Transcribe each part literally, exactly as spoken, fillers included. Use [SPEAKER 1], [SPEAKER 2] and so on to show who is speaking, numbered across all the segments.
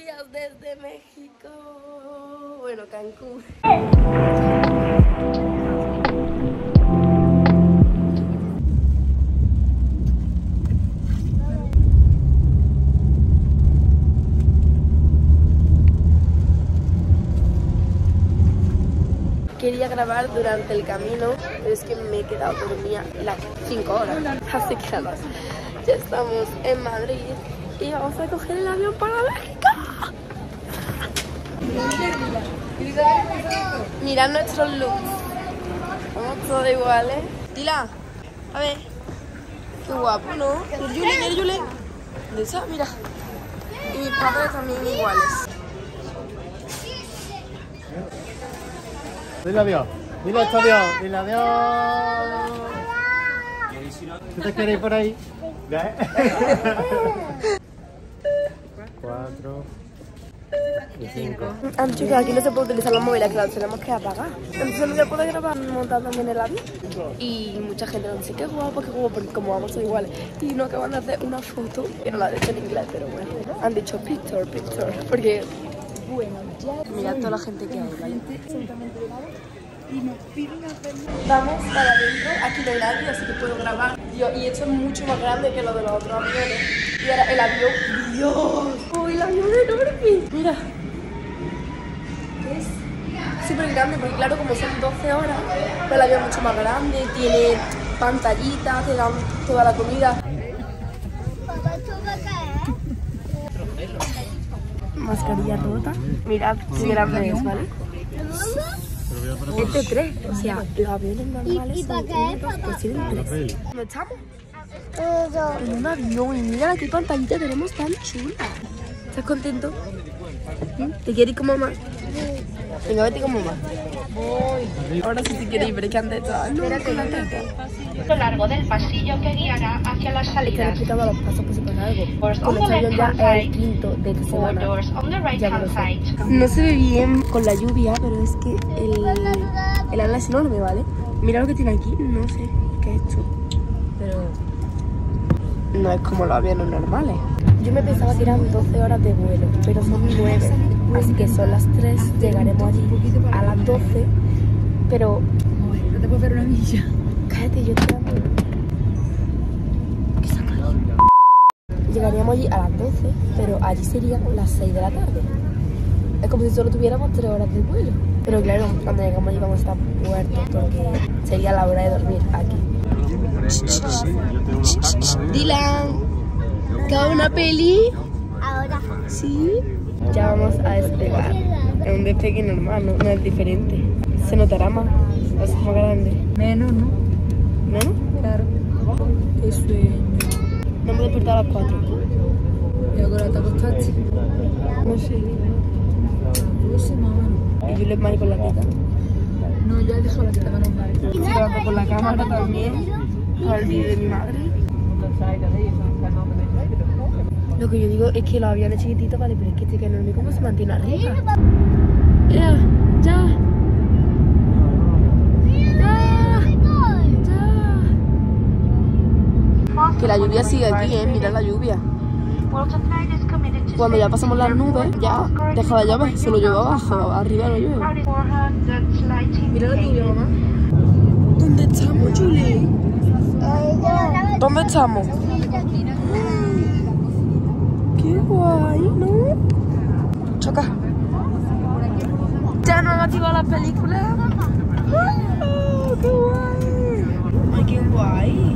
[SPEAKER 1] días desde México. Bueno, Cancún. Quería grabar durante el camino, pero es que me he quedado dormida las cinco horas. Así que nada, ya estamos en Madrid y vamos a coger el avión para México. Mirad nuestros looks. Vamos todos iguales. Dila, a ver. Qué guapo, ¿no? El Yule, el Yule. ¿Dónde está? Mira. Y mis padres también iguales.
[SPEAKER 2] Dile adiós, dile hasta adiós, dile adiós. ¿Tú te quieres ir por ahí? Cuatro y cinco.
[SPEAKER 1] Ah, chicos, aquí no se puede utilizar la móvil, claro, tenemos que apagar. Entonces no se puede grabar montando en el avión. Y mucha gente nos dice, qué guapo, qué guapo, porque como vamos todos iguales. Y no acaban de hacer una foto, que no la han hecho en inglés, pero bueno. Han dicho picture, picture, porque... Bueno, ya... Mirad toda la gente que hay, ¿vale? Y nos piden hacer... Vamos para adentro, aquí no hay nadie, así que puedo grabar. Dios, y esto es mucho más grande que lo de los otros aviones. Y ahora el avión... ¡Dios! ¡Oh, el avión es enorme! Mira. Es súper grande, porque claro, como son doce horas, pues el avión es mucho más grande, tiene pantallitas, te dan toda la comida. Mascarilla rota. Mirad qué grande es, ¿vale? Es de tres, o sea, los aviones normales son únicos, pues tienen tres. ¿Dónde estamos? En un avión, y mira qué pantallita tenemos tan chula. ¿Estás contento? ¿Te quieres ir con mamá? Venga, vete con mamá. Ahora sí te quieres ir, pero es que antes estaba... No, con la teta.
[SPEAKER 3] A lo largo del pasillo que guiará hacia las
[SPEAKER 1] Es que le he
[SPEAKER 3] salidas.
[SPEAKER 1] quitado los pasos por si pasa algo.
[SPEAKER 3] Doors
[SPEAKER 1] Con
[SPEAKER 3] on
[SPEAKER 1] este
[SPEAKER 3] the
[SPEAKER 1] avión ya
[SPEAKER 3] left-hand
[SPEAKER 1] es el
[SPEAKER 3] side.
[SPEAKER 1] quinto de esta
[SPEAKER 3] Four
[SPEAKER 1] semana.
[SPEAKER 3] doors on the right
[SPEAKER 1] Ya me
[SPEAKER 3] hand
[SPEAKER 1] lo sé.
[SPEAKER 3] side.
[SPEAKER 1] No se ve bien con la lluvia, pero es que el, el ala es enorme, ¿vale? Mira lo que tiene aquí, no sé qué es esto, pero no es como los aviones normales. Yo me pensaba que eran doce horas de vuelo, pero son nueve, así que son las tres, llegaremos allí a las doce, pero...
[SPEAKER 4] No te puedo hacer una milla.
[SPEAKER 1] Cállate, yo estoy dando... ¿Qué saca ahí? Llegaríamos allí a las doce, pero allí serían las seis de la tarde. Es como si solo tuviéramos tres horas de vuelo. Pero claro, cuando llegamos allí vamos a estar muertos porque sería la hora de dormir aquí. Dylan, ¿cada una peli?
[SPEAKER 5] Ahora.
[SPEAKER 1] Sí. Ya vamos a despegar. Es un despegue normal, no, no es diferente. Se notará más, es más grande.
[SPEAKER 4] Menos, ¿no?
[SPEAKER 1] ¿No?
[SPEAKER 4] Claro.
[SPEAKER 1] Qué sueño. No me he despertado a las cuatro.
[SPEAKER 4] ¿Y ahora te acostaste?
[SPEAKER 1] No sé.
[SPEAKER 4] No sé, mamá.
[SPEAKER 1] Y yo le mayo con la teta.
[SPEAKER 4] No, yo he dejado la teta menos mal.
[SPEAKER 1] Estoy grabando con la cámara también. Para el vídeo de mi madre. Lo que yo digo es que los aviones chiquititos, vale, pero es que este que enorme, ¿cómo se mantiene arriba? Ya, ya. Que la lluvia sigue aquí, eh, mira la lluvia. Cuando ya pasamos las nubes, ya deja de llover, solo llueve abajo, arriba no llueve. Mira la lluvia, mamá. ¿Dónde estamos, Julie? ¿Dónde estamos? Qué guay, ¿no? Choca. ¿Ya no han activado las películas? ¡Oh, qué guay! ¡Ay, qué guay!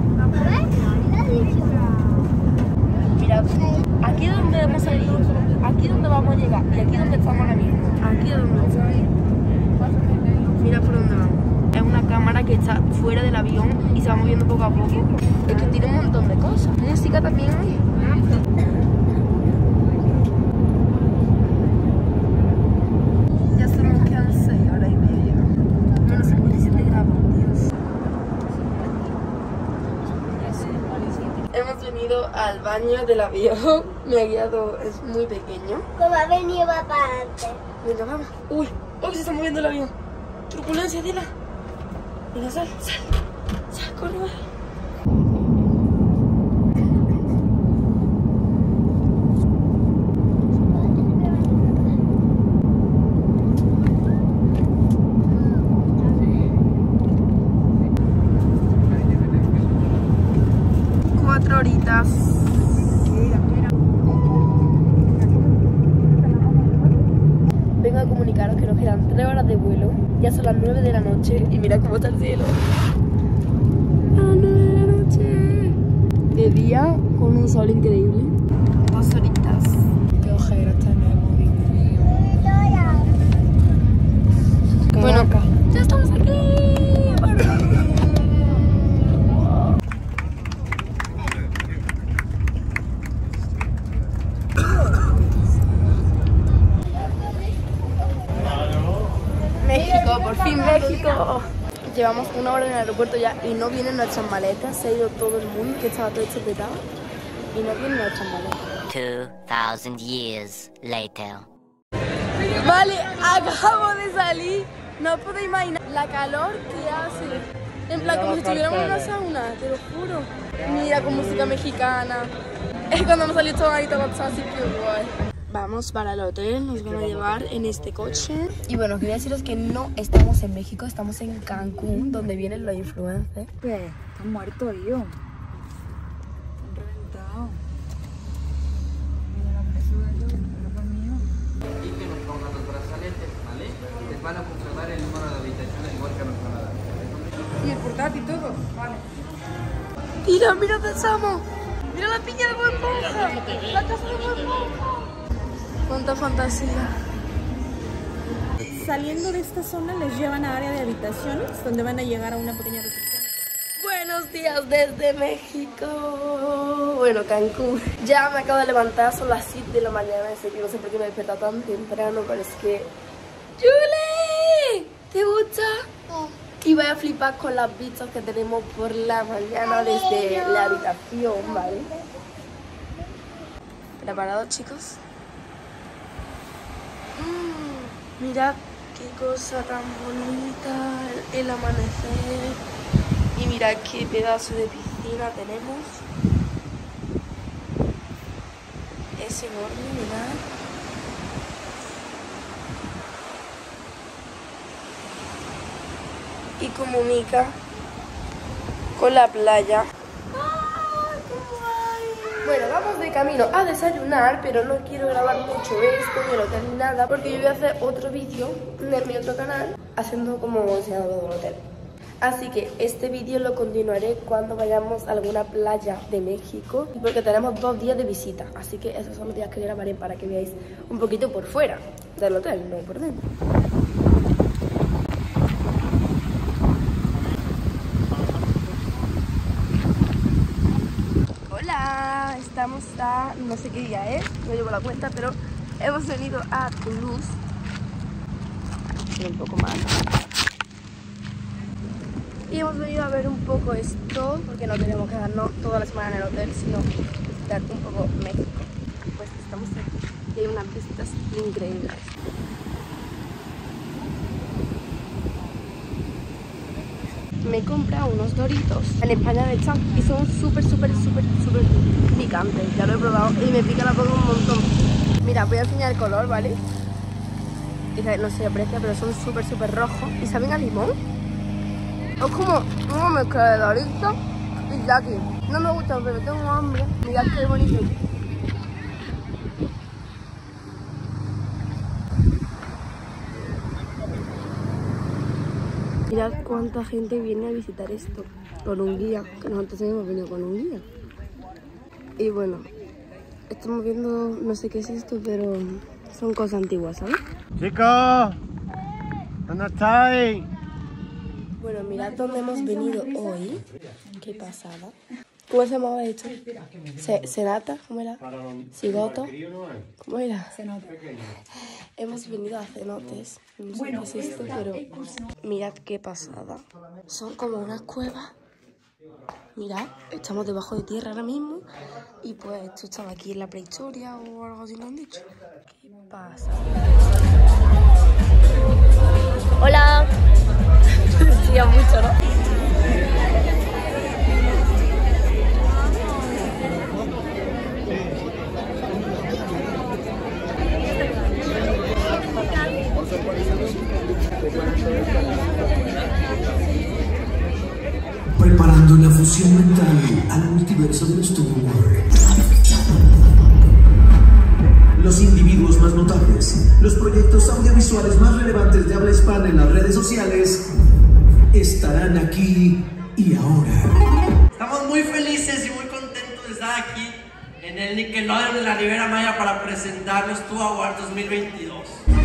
[SPEAKER 1] Mira, aquí es donde hemos salido, aquí es donde vamos a llegar y aquí es donde estamos ahora mismo. Aquí es donde estamos. Mira por dónde vamos. Es una cámara que está fuera del avión y se va moviendo poco a poco. Es que tiene un montón de cosas. Música también hay. Ya se nos quedan seis horas y media. Menos cincuenta y siete grados, Dios. Hemos venido al baño del avión. Me ha guiado, es muy pequeño.
[SPEAKER 5] Como ha venido papá antes.
[SPEAKER 1] Venga, vamos. Uy, uy, se está moviendo el avión. Turbulencia, Dila. Venga, sal, sal. Sal, corre, va. quedan tres horas de vuelo. Ya son las nueve de la noche y mira cómo está el cielo. A las nueve de la noche. De día con un sol increíble. Dos horitas. Qué ojera está nuevo, Dios mío. Bueno, ya estamos aquí. México, por fin México. Llevamos una hora en el aeropuerto ya y no vienen nuestras maletas. Se ha ido todo el mundo, que estaba todo hecho petado. Y no vienen nuestras maletas.
[SPEAKER 6] Two thousand years later.
[SPEAKER 1] Vale, acabo de salir. No podéis imaginar la calor que hace. En plan, como si estuviéramos en una sauna, te lo juro. Mira, con música mexicana. Es cuando hemos salido todos ahí, todos así que guay. Vamos para el hotel, nos van a llevar en este coche. Y bueno, quería deciros que no estamos en México, estamos en Cancún, donde vienen los influencers.
[SPEAKER 4] ¿Qué? Están muertos, yo. Están reventados. Mira la presión de ellos, pero para mí.
[SPEAKER 7] Y que nos pongan los brazaletes, ¿vale? Les van a funcionar el número de habitaciones igual que nos van a dar.
[SPEAKER 4] Y el portátil y todo. Vale.
[SPEAKER 1] Mira, mira, pensamos. Mira la piña de Bob Esponja. La casa de Bob Esponja. Cuánta fantasía.
[SPEAKER 8] Saliendo de esta zona les llevan a área de habitaciones donde van a llegar a una pequeña recepción.
[SPEAKER 1] Buenos días desde México. Bueno, Cancún. Ya me acabo de levantar, son las siete de la mañana. Sé que no sé por qué me despierta tan temprano, pero es que... ¡Julie! ¿Te gusta? Y voy a flipar con las vistas que tenemos por la mañana desde la habitación, ¿vale? ¿Preparados, chicos? Mm, mirad qué cosa tan bonita, el, el amanecer. Y mirad qué pedazo de piscina tenemos. Es enorme, mirad. Y comunica con la playa. Bueno, vamos de camino a desayunar, pero no quiero grabar mucho esto, ni el hotel ni nada, porque yo voy a hacer otro vídeo en mi otro canal, haciendo como enseñador del hotel. Así que este vídeo lo continuaré cuando vayamos a alguna playa de México, porque tenemos dos días de visita, así que esos son los días que grabaré para que veáis un poquito por fuera del hotel, no por dentro. Hola, estamos a no sé qué día es, no llevo la cuenta, pero hemos venido a Toulouse. Un poco más. Y hemos venido a ver un poco esto, porque no tenemos que quedarnos toda la semana en el hotel, sino visitar un poco México. Pues estamos aquí y hay unas vistas increíbles. Me he comprado unos Doritos, en España de echan y son súper, súper, súper, súper picantes. Ya lo he probado y me pica la boca un montón. Mira, voy a enseñar el color, ¿vale? No se aprecia, pero son súper, súper rojos y saben a limón. Es como una mezcla de Doritos y Jackie. No me gusta, pero tengo hambre. Mirad qué bonito. Mirad cuánta gente viene a visitar esto con un guía, que nosotros hemos venido con un guía. Y bueno, estamos viendo, no sé qué es esto, pero son cosas antiguas, ¿sabes?
[SPEAKER 2] Chicos, ¿dónde estáis?
[SPEAKER 1] Bueno, mirad dónde hemos venido hoy. Qué pasada. ¿Cómo se llamaba esto? Se, ¿Cenata? ¿Cómo era? ¿Cigoto? ¿Cómo era?
[SPEAKER 4] Cenote.
[SPEAKER 1] Hemos venido a cenotes. No sé qué es esto, pero mirad qué pasada. Son como unas cuevas. Mirad, estamos debajo de tierra ahora mismo. Y pues esto estaba aquí en la prehistoria o algo así, ¿no han dicho? ¿Qué pasa? Hola. Decía mucho, ¿no?
[SPEAKER 9] Preparando la fusión mental al multiverso de los Toon World. Los individuos más más notables, los proyectos audiovisuales más relevantes de habla hispana en las redes sociales estarán aquí y ahora.
[SPEAKER 2] Estamos muy felices y muy contentos de estar aquí en el Nickelodeon de la Riviera Maya para presentarnos Tu Award dos mil veintidós.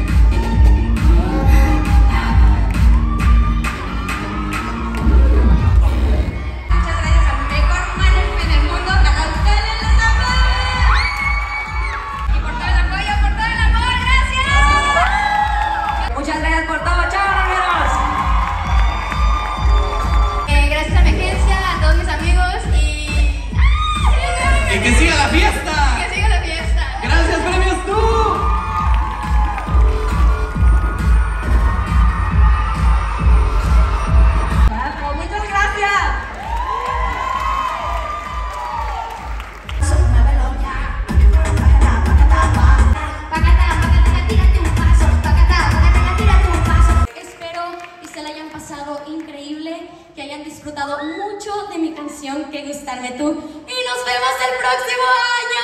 [SPEAKER 2] ¡Que siga la fiesta!
[SPEAKER 3] ¡Que siga la fiesta!
[SPEAKER 2] ¡Gracias, Premios Tú!
[SPEAKER 3] ¡Bravo! ¡Muchas gracias!
[SPEAKER 10] Espero que se la hayan pasado increíble, que hayan disfrutado mucho de mi canción Que Gustarme Tú, y nos vemos el próximo año.